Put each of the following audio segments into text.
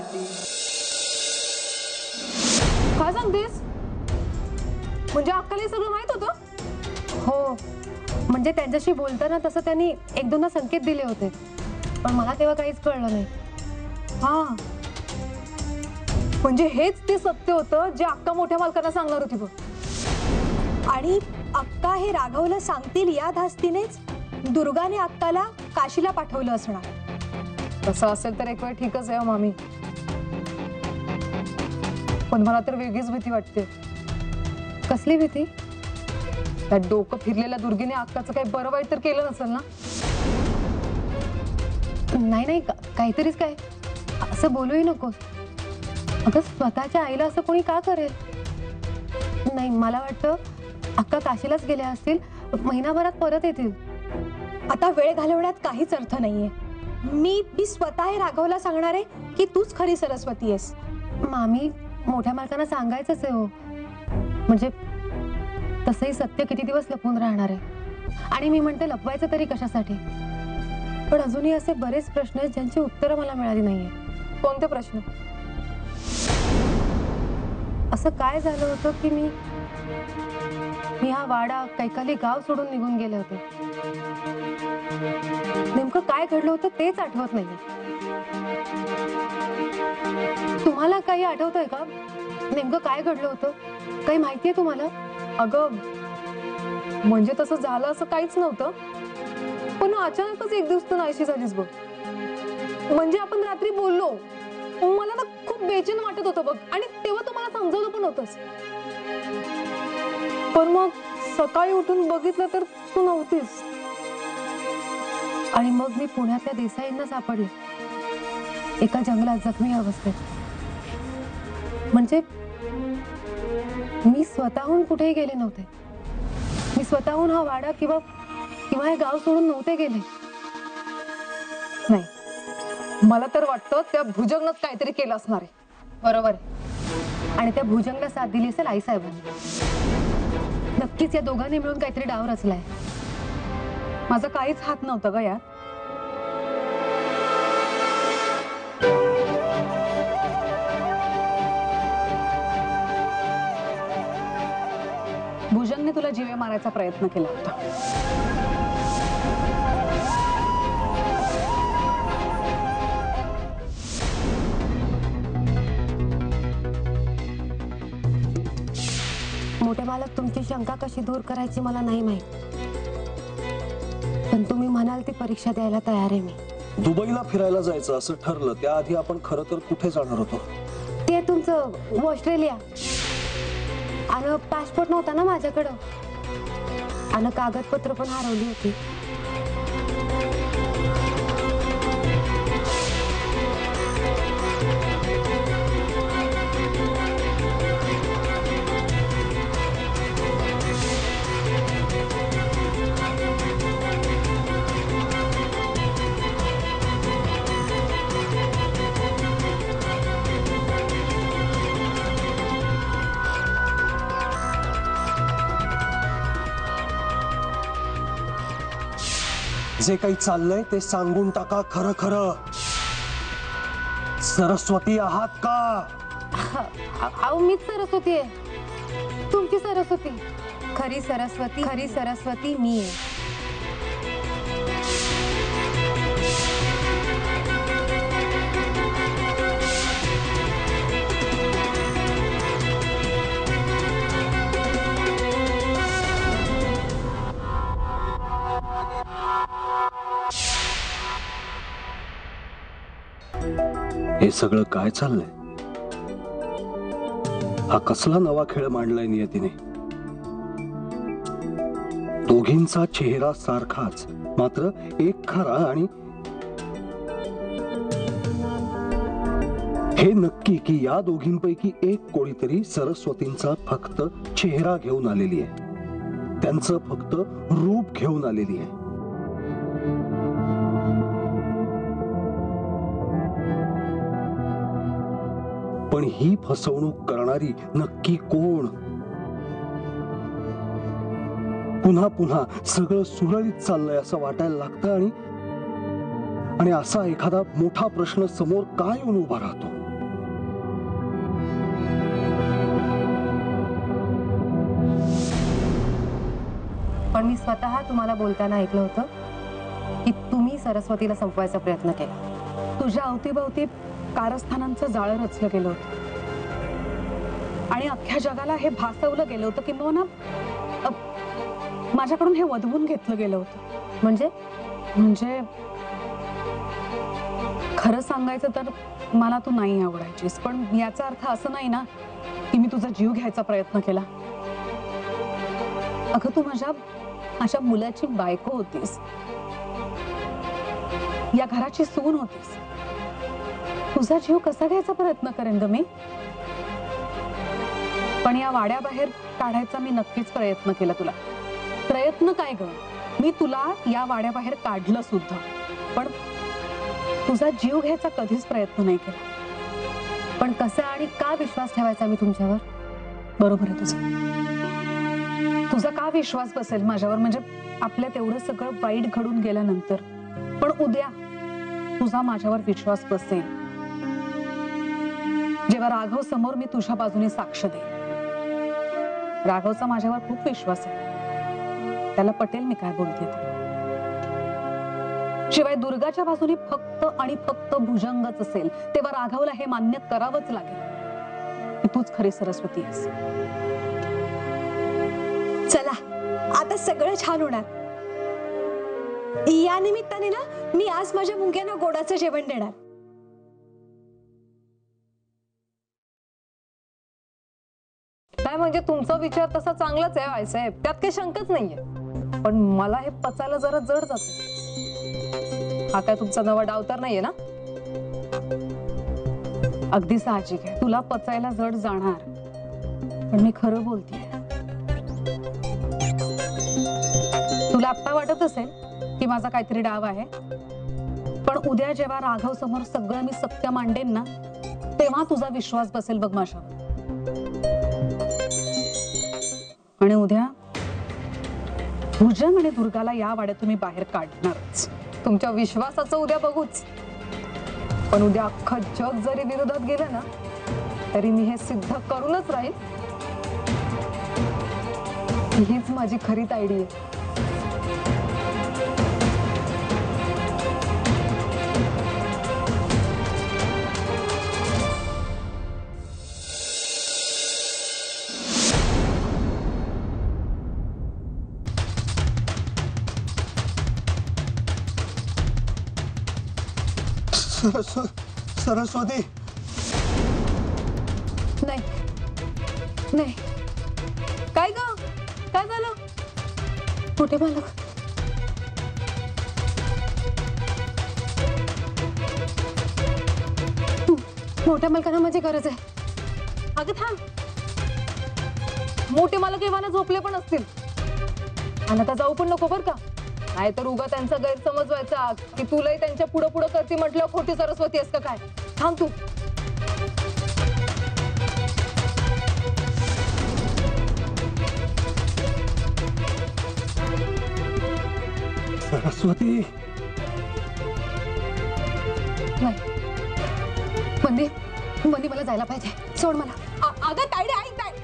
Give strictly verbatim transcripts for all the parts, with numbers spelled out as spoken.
आरती. काय सांगतेस? म्हणजे अक्काला सगळं माहित होतं? हो, म्हणजे त्यांच्याशी बोलताना तसं त्यांनी एक दोनदा संकेत दिले होते, पण मला तेव्हा काहीच कळलं नाही. हा, म्हणजे हेच ते सत्य होतं जे अक्का मोठ्या मालकांना सांगणार होती बघ. आणि अक्का हे राघवला सांगतील या धास्तीनेच दुर्गाने अक्काला काशीला पाठवलं असणार. तसं असेल तर एक वेळ ठीकच आहे मामी, पण मला तर वेगळीच भीती वाटते. कसली भीती? त्या डोकं फिरलेल्या दुर्गेने अक्काचं काही बरं वाईट तर केलं नसेल ना? नाही नाही, काहीतरीच काय, असं बोलूही नकोस. अगं स्वतःच्या आईला असं कोणी का करेल? नाही, मला वाटतं अक्का काशीलाच गेल्या असतील, महिनाभरात परत येतील. आता वेळ घालवण्यात काहीच अर्थ नाहीये. मी मी स्वतः हे राघवला सांगणार आहे की तूच खरी सरस्वती आहेस. मामी, मोठ्या मालकांना सांगायचंच आहे हो. म्हणजे तसंही सत्य किती दिवस लपून राहणार आहे. आणि मी म्हणते लपवायचं तरी कशासाठी? पण अजूनही असे बरेच प्रश्न आहेत ज्यांची उत्तरं मला मिळाली नाहीये. कोणते प्रश्न? असं काय झालं होतं की मी मी हा वाडा, कैकाली गाव सोडून निघून गेले होते. नेमकं काय घडलं होतं तेच आठवत नाहीये. तुम्हाला काही आठवतंय का? नेमकं काय घडलं होतं? काही माहितीये तुम्हाला? अगं, म्हणजे तसं झालं असं काहीच नव्हतं, पण अचानकच एक दिवस तू नाहीशी झालीस बघ. म्हणजे आपण रात्री बोललो, मला ना खूप बेचैन वाटत होतं बघ, आणि तेव्हा तू मला समजावलं पण होतंस. पण मग सकाळी उठून बघितलं तर तू नव्हतीस. आणि मग मी पुण्यातल्या देसाईंना सापडले, एका जंगलात जखमी अवस्थेत. म्हणजे मी स्वतःहून कुठेही गेले नव्हते. मी स्वतःहून हा वाडा किंवा किंवा हे गाव सोडून नव्हते गेले. नाही, मला तर वाटतं त्या भुजंगनात काहीतरी केलं असणार आहे. बरोबर आहे. आणि त्या भुजंगला साथ दिली असेल आईसाहेबांनी. नक्कीच या दोघांनी मिळून काहीतरी डाव रचलाय. माझा काहीच हात नव्हता ग यात. भुजंगने तुला जीवे मारायचा प्रयत्न केला होता. मोठे मालक, तुमची शंका कशी दूर करायची मला नाही माहित, पण तुम्ही म्हणाल ती परीक्षा द्यायला तयार आहे मी. दुबईला फिरायला जायचं असं ठरलं त्याआधी आपण खरं तर कुठे जाणार होतो? ते तुमचं ऑस्ट्रेलिया. आणि पासपोर्ट नव्हता ना माझ्याकडं, आणि कागदपत्र पण हरवली होती. जे काही चाललंय ते सांगून टाका खरं खरं. सरस्वती आहात का? अहो, मीच सरस्वती आहे, तुमची सरस्वती. खरी सरस्वती खरी सरस्वती मी आहे. हे सगळं काय चाललंय? हा कसला नवा खेळ मांडलाय नियतीने? दोघींचा चेहरा सारखाच, मात्र एक खरा आणि हे नक्की की या दोघींपैकी एक कोणीतरी सरस्वतींचा फक्त चेहरा घेऊन आलेली आहे, त्यांचं फक्त रूप घेऊन आलेली आहे. पण ही फसवणूक करणारी नक्की कोण? पुन्हा पुन्हा सगळं सुरळीत चाललंय असं वाटायला लागतं, आणि आणि असा एखादा मोठा प्रश्न समोर काय येऊन उभा राहतो. पण मी स्वतः तुम्हाला बोलताना ऐकलं होतं की तुम्ही सरस्वतीला संपवायचा प्रयत्न केला. तुझ्या अवतीभवती कारस्थानांचं जाळं रचलं गेलं होतं आणि अख्ख्या जगाला हे भासवलं गेलं होतं किंवा अ, माझ्याकडून हे वधवून घेतलं गेलं होतं. म्हणजे म्हणजे खरं सांगायचं तर मला तू नाही आवडायचीस, पण याचा अर्थ असं नाही ना की मी तुझा जीव घ्यायचा प्रयत्न केला. अगं तू माझ्या माझ्या मुलाची बायको होतीस, या घराची सून होतीस. तुझा जीव कसा घ्यायचा प्रयत्न करेन ग मी? पण या वाड्याबाहेर काढायचा मी नक्कीच प्रयत्न केला. तुला प्रयत्न काय ग, मी तुला या वाड्याबाहेर काढलं सुद्धा, पण तुझा जीव घ्यायचा कधीच प्रयत्न नाही केला. पण कसा आणि का विश्वास ठेवायचा मी तुमच्यावर? बरोबर आहे तुझं. तुझा का विश्वास बसेल माझ्यावर? म्हणजे आपल्या तेवढं सगळं वाईट घडून गेल्यानंतर पण उद्या तुझा माझ्यावर विश्वास बसेल जेव्हा राघव समोर मी तुझ्या बाजूने साक्ष देईन. राघवचा माझ्यावर खूप विश्वास आहे, त्याला पटेल मी काय बोलते ते. शिवाय दुर्गाच्या बाजूने फक्त आणि फक्त भुजंगच असेल तेव्हा राघवला हे मान्य करावंच लागेल की तूच खरी सरस्वती आहेस. चला आता सगळं छान होणार. या निमित्ताने ना मी आज माझ्या मुंग्यांना गोडाचं जेवण देणार. काय म्हणजे तुमचा विचार तसा चांगलाच आहे आईसाहेब, त्यात काही शंकाच नाहीये, पण मला हे पचायला जरा जड जाते. हा काय तुमचा नवा डाव तर नाहीये ना? अगदी साहजिक आहे, तुला पचायला जड जाणार, पण मी खरं बोलतेय. तुला आत्ता वाटत असेल की माझा काहीतरी डाव आहे, पण उद्या जेव्हा राघव समोर सगळं मी सत्य मांडेन ना तेव्हा तुझा विश्वास बसेल बघ माझ्यावर. आणि उद्या भुजंग आणि दुर्गाला या वाड्यात तुम्ही बाहेर काढणारच. तुमच्या विश्वासाचं उद्या बघूच, पण उद्या अख्खं जग जरी विरोधात गेलं ना तरी मी हे सिद्ध करूनच राहील. हीच माझी खरी तायडी आहे. सरस्वती, नाही नाही, काय ग, काय झालं? मोठे मालक, मोठ्या मालकांना माझी गरज आहे. अगं थांब, मोठे मालक एव्हाना झोपले पण असतील, आणि आता जाऊ पण नको बर का, नाहीतर उगा त्यांचा गैरसमज व्हायचा की तुलाही त्यांच्या पुढं पुढं करती म्हटलं खोटी सरस्वती असतं काय. थांब तू. सरस्वती, नाही मंदी, मंदी मला जायला पाहिजे, सोड मला. अ- अगं तायडे ऐक काय.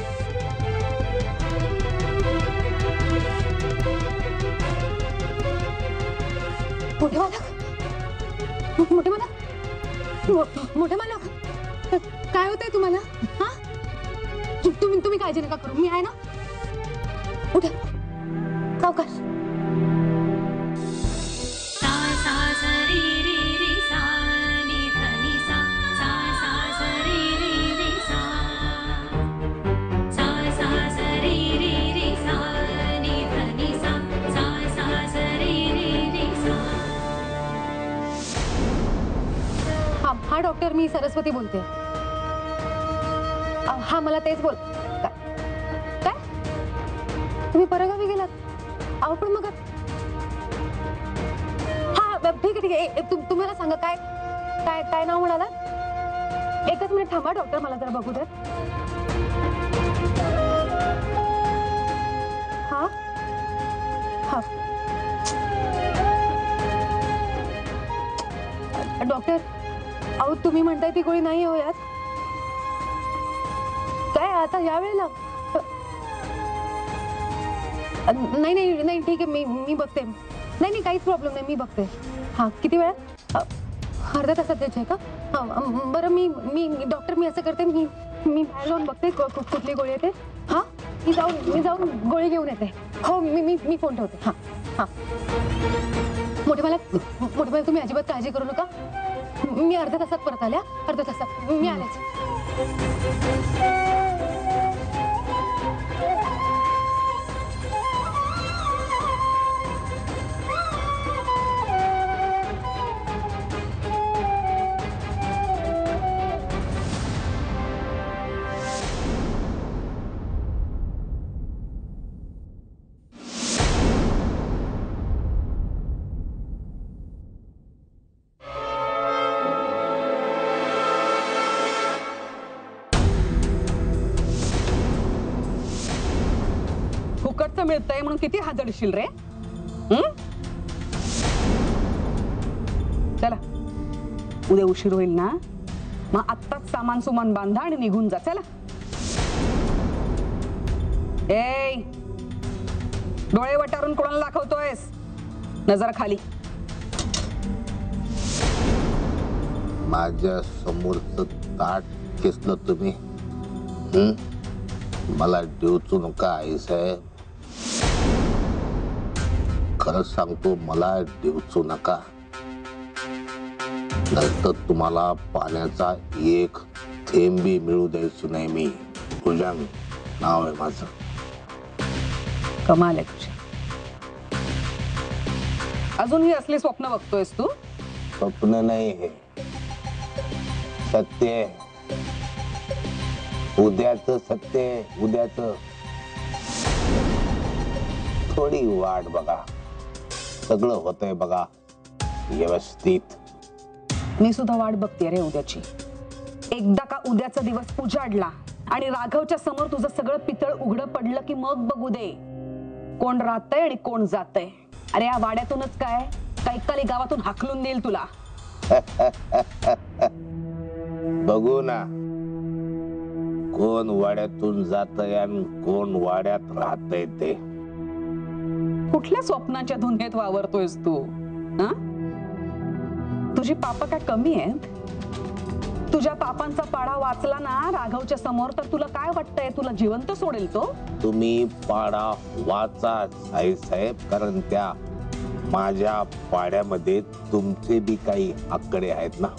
मोठे मालक, मोठे मालक, मो- मोठे मालक, काय होतंय तुम्हाला? हा, तुम्ही तुम्ही काळजी नका करू, मी आहे ना. उठा, सावकाश. हा हा डॉक्टर, मी सरस्वती बोलते. अ, हा मला तेच बोल. काय काय? तुम्ही परगावी गेलात? अहो पण मग हा ठीक आहे ठीक आहे. ए- तुम- तुम्हाला सांगा काय काय काय नाव म्हणाला? एकच मिनिट थांबा डॉक्टर, मला जरा बघू देत. हा हा डॉक्टर, अहो तुम्ही म्हणताय ती गोळी नाही हो यात. काय आता या वेळेला अ, नाही नाही नाही ठीक आहे, मी मी बघते. नाही नाही काहीच प्रॉब्लेम नाही, मी बघते. हां किती वेळात? अ, अर्ध्या तासात द्यायची आहे का? हां अं, बरं मी मी डॉक्टर मी असं करते, मी मी बाहेर जाऊन बघते कु- कु- कुठली गोळी येते. हां मी जाऊन मी जाऊन गोळी घेऊन येते. हो मी मी मी फोन ठेवते. हां हां मोठे मला मोठे मला तुम्ही अजिबात काळजी करू नका. मी अर्ध्या तासात परत आल्या. अर्ध्या तासात मी आलेच. फुकटचं मिळतंय म्हणून किती हादरशील रे? हं? चला उद्या उशीर होईल ना, मग आत्ताच सामान सुमान बांधा आणि निघून जा. चला. ए डोळे वटारून कोणाला दाखवतोयस? नजर खाली. माझ्या समोरचं ताट खेचलं तुम्ही. हं? मला डिवचू नका आईसाहेब. खरंच सांगतो, मला डिवचू नका, नाहीतर तुम्हाला पाण्याचा एक थेंबी मिळू द्यायची नाही मी. भुजंग नाव आहे माझं. कमाल आहे तुझी. अजूनही असली स्वप्न बघतोयस तू? स्वप्न नाही, हे सत्य आहे. उद्याचं सत्य आहे, उद्याचं. थोडी वाट बघा, सगळं होतंय बघा व्यवस्थित. मी सुद्धा वाट बघते रे उद्याची. एकदा का उद्याचा दिवस उजाडला आणि राघवच्या समोर तुझं सगळं पितळ उघडं पडलं की मग बघू दे कोण राहतंय आणि कोण जातंय. अरे या वाड्यातूनच काय कैकाली गावातून हाकलून देईल तुला. बघू ना कोण वाड्यातून जातंय आणि कोण वाड्यात राहतंय ते. कुठल्या स्वप्नाच्या धुंदीत वावरतोयस तू? हा? तुझी पाप काय कमी आहेत? तुझ्या पापांचा पाडा वाचला ना राघवच्या समोर तर तुला काय वाटतंय, तुला जिवंत सोडेल तो? तुम्ही पाडा वाचा साहेब, कारण त्या माझ्या पाड्यामध्ये तुमचे बी काही आकडे आहेत ना.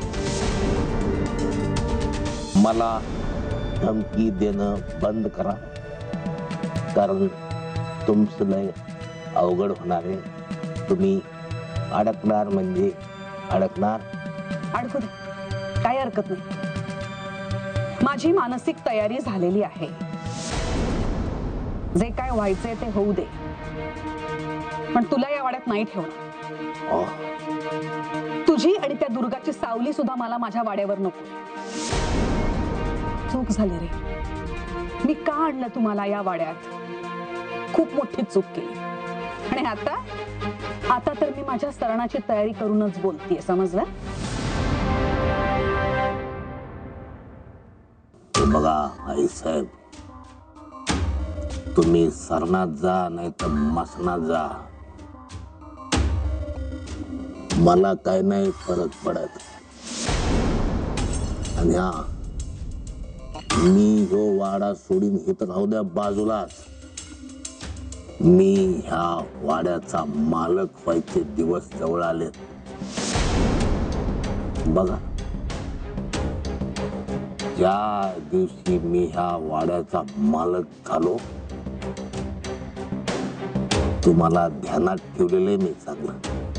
मला धमकी देणं बंद करा, कारण तुमचं लय अवघड होणार आहे. तुम्ही अडकणार म्हणजे अडकणार. अडकू दे, काही हरकत नाही. माझी मानसिक तयारी झालेली आहे. जे काय व्हायचंय ते होऊ दे, पण तुला या वाड्यात नाही ठेवणार. ओ, तुझी आणि त्या दुर्गाची सावली सुद्धा मला माझ्या वाड्यावर नको. चूक झाली रे. मी का आणलं तुम्हाला या वाड्यात? खूप मोठी चूक केली. आणि आता आता तर मी माझ्या सरणाची तयारी करूनच बोलतीये, समजलं? बघा आई साहेब, तुम्ही सरणात जा नाही तर मसणात जा, मला काय नाही फरक पडत. आणि हा मी ह्यो वाडा सोडून इथं राहू द्या बाजूलाच. मी ह्या वाड्याचा मालक व्हायचे दिवस जवळ आले. बघा, ज्या दिवशी मी ह्या वाड्याचा मालक झालो, तुम्हाला ध्यानात ठेवलेले मी चांगलं.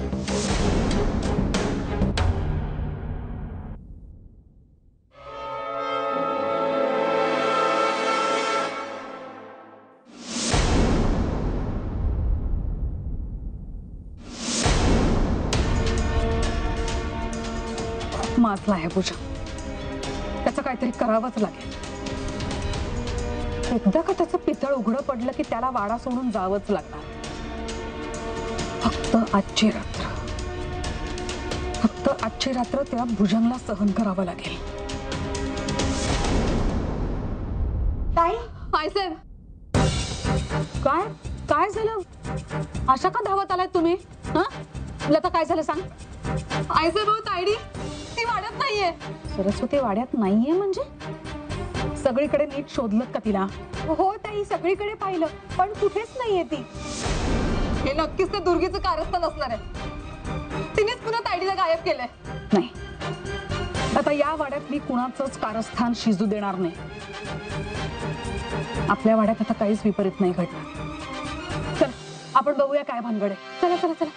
माजला आहे पूजा, त्याचं काहीतरी करावंच लागेल. एकदा का त्याचं पितळ उघडं पडलं की त्याला वाडा सोडून जावंच लागणार. फक्त आजची रात्र फक्त आजची रात्र त्या भुजंगला सहन करावं लागेल. ताई, आईसाहेब काय काय झालं? अशा का धावत आलाय तुम्ही? हा लता, काय झालं सांग. आईसाहेब अहो, तायडी ती वाढत नाहीये. सरस्वती वाड्यात नाहीये म्हणजे? सगळीकडे नीट शोधलं का तिला? हो ताई, सगळीकडे पाहिलं पण कुठेच नाहीये ती. हे नक्कीच त्या दुर्गीचं कारस्थान असणार आहे. तिनेच पुन्हा तायडीला गायब केलंय. नाही, आता या वाड्यात मी कुणाचंच कारस्थान शिजू देणार नाही. आपल्या वाड्यात आता काहीच विपरीत नाही घडणार. चल आपण बघूया काय भानगड आहे. चला चला चला.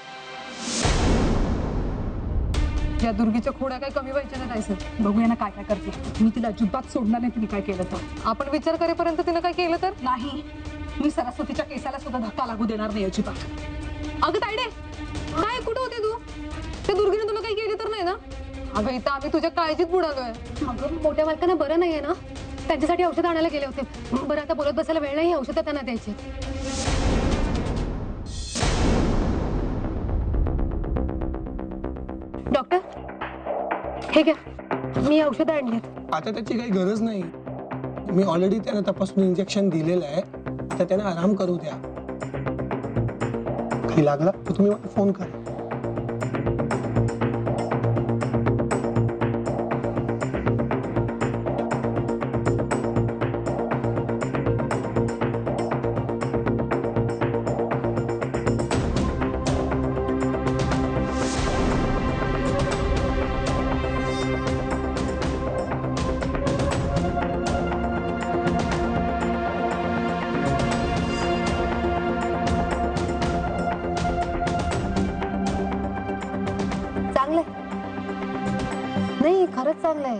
या दुर्गीच्या खोड्या काही कमी व्हायच्या नाही आईसाहेब. बघूया ना काय काय करते. मी तिला अजिबात सोडणार नाही तिने काय केलं तर. आपण विचार करेपर्यंत तिनं काय केलं तर. नाही, मी सरस्वतीच्या केसाला सुद्धा धक्का लागू देणार नाही अजिबात. अगं तायडे, काय कुठं होते तू? त्या दुर्गीने तुला काही केली तर नाही ना? अगं इथं आम्ही तुझ्या काळजीत बुडालोय. अगं मोठ्या मालकांना बरं नाहीये ना, त्यांच्यासाठी औषध आणायला गेले होते. बरं आता बोलत बसायला वेळ नाही, औषधं त्यांना द्यायची. डॉक्टर हे घ्या, मी औषधं आणलीत. आता त्याची काही गरज नाही. मी ऑलरेडी त्यांना तपासून इंजेक्शन दिलेलं आहे. आता त्यांना आराम करू द्या. काही लागला तर तुम्ही मला फोन करा. नाही, खरंच चांगलंय.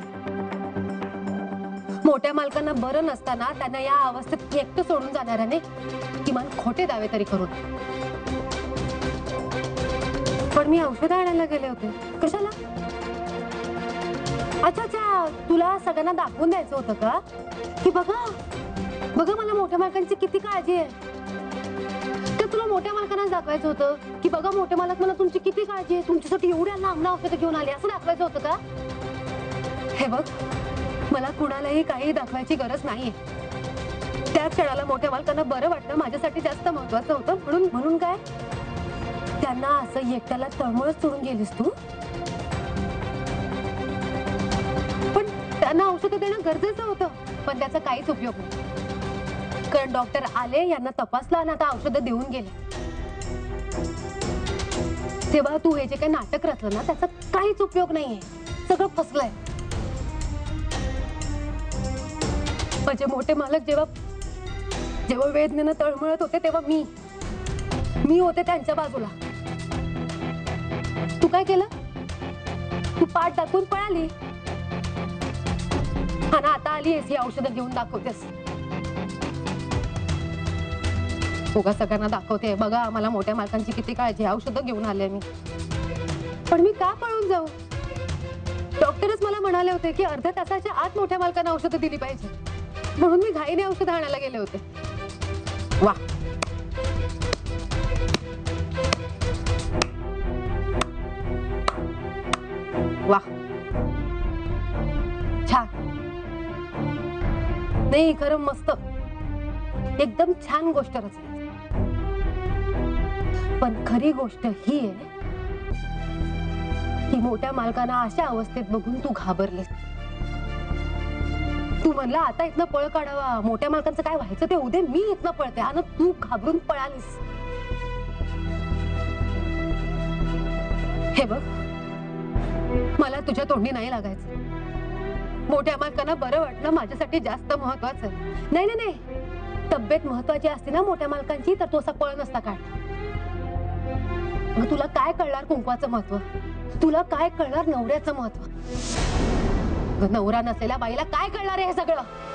मोठ्या मालकांना बरं नसताना त्यांना या अवस्थेत एकटं सोडून जाणाऱ्याने किमान खोटे दावे तरी करून. पण मी औषधं आणायला गेले होते. कशाला? अच्छा अच्छा, तुला सगळ्यांना दाखवून द्यायचं होतं का की बघा बघा मला मोठ्या मालकांची किती काळजी आहे. तर तुला मोठ्या मालकांनाच दाखवायचं होतं की बघा मोठ्या मालक मला तुमची किती काळजी आहे, तुमच्यासाठी एवढ्या लांब औषधं घेऊन आले, असं दाखवायचं होतं का? हे बघ, मला कुणालाही काही दाखवायची गरज नाहीये. त्या क्षणाला मोठ्या मालकांना बरं वाटणं माझ्यासाठी जास्त महत्वाचं होतं. म्हणून म्हणून काय त्यांना असं एकट्याला तळमळच सोडून गेलीस तू? पण त्यांना औषधं देणं गरजेचं होतं, पण त्याचा काहीच उपयोग नाही. कारण डॉक्टर आले, यांना तपासलं आणि आता औषधं देऊन गेले. तेव्हा तू हे जे काही नाटक रचलं ना, त्याचा काहीच उपयोग नाहीये. सगळं फसलंय. माझे मोठे मालक जेव्हा जेव्हा वेदनेनं तळमळत होते तेव्हा मी मी होते त्यांच्या बाजूला. तू काय केलं? तू पाठ दाखवून पळाली आणि आता आलीयस ही औषधं घेऊन दाखवतेस. उगा सगळ्यांना दाखवते बघा मला मोठ्या मालकांची किती काळजी, औषधं घेऊन आले मी. पण मी का पळून जाऊ? डॉक्टरच मला म्हणाले होते की अर्ध्या तासाच्या आत मोठ्या मालकांना औषधं दिली पाहिजे, म्हणून मी घाईने औषधं आणायला गेले होते. वा, वा, छान. नाही खरं मस्त, एकदम छान गोष्ट रचली. पण खरी गोष्ट ही आहे की मोठ्या मालकांना अशा अवस्थेत बघून तू घाबरलीस. तू म्हणला आता इथनं पळ काढावा, मोठ्या मालकांचं काय व्हायचं ते उद्या मी इथनं पळते, आणि तू घाबरून पळालीस. हे बघ, मला तुझ्या तोंडी नाही लागायचं. मोठ्या मालकांना बरं वाटणं माझ्यासाठी जास्त महत्वाचं. नाही नाही नाही, तब्येत महत्वाची असते ना मोठ्या मालकांची, तर तो असा पळ नसता काढ. मग तुला काय कळणार कुंकवाचं महत्व? तुला काय कळणार नवऱ्याचं महत्व? नवरा नसेला बाईला काय कळणार आहे हे सगळं?